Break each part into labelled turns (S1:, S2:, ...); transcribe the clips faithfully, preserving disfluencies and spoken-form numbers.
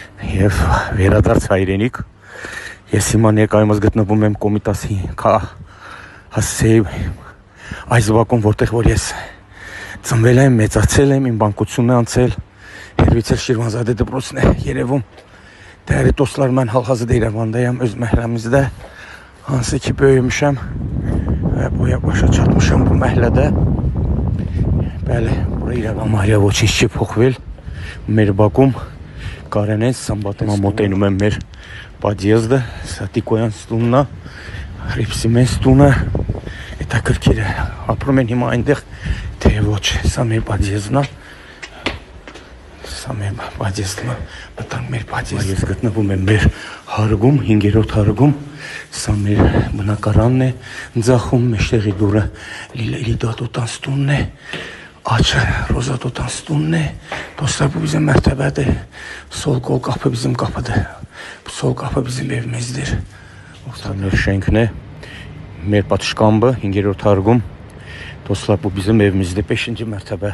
S1: Եվ վերադարձ հայրենիք, ես հիմա ներկայումս գտնվում եմ Կոմիտասի հասցեի այս բակում, որտեղ որ ես ծնվել եմ, մեծացել եմ, իմ բանկությունն է անցել, Հերվիցել Շիրվանզադե դպրոցն է երևում, değerli dostlar, ben hal-hazırda İrəvandayım, öz məhəlləmizdə hansı ki böyümüşəm və bu başa çatmışam bu məhəllədə. Bəli, bura İrəvan Mariya Voçinski Poxvel, Merbakum, Karenets, Sambatın moteyնում եմ մեր подъезда, Սատիկոյան ստուննա, Ռիփսիմեն ստունը, հետաքրքիր է, ապրում են հիմա այնտեղ, թե ոչ, սա մեր подъездն է. Սա մեր подъездն է, մտանք մեր подъезդ։ Ես գտնվում եմ մեր հարգում, հինգերորդ հարգում, սա մեր բնակարանն է, ձախում մեջտեղի դուռը Լիդատոտան ստունն է, աչը Ռոզատոտան ստունն է, dostlar bu bizim mertebede, sol kol kapı bizim kapıdır, bu sol kapı bizim evimizdir. Սա մեր շենքն է, մեր պատշգամբը, հինգերորդ հարգում, dostlar bu bizim evimizdir, beşinci mertebe.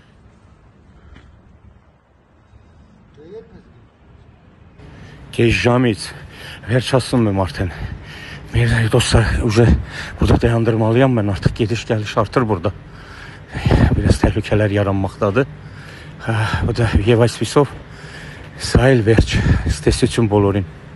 S1: Geç jamից վերջացնում եմ արդեն. Մեր dostlar уже burada dayandırmalıyam ben artık, gediş geliş artır burada. Biraz təhlükələr yaranmaqdadır. Bu da Եվ այսպիսով սա էլ վերջ, ստեսություն բոլորին.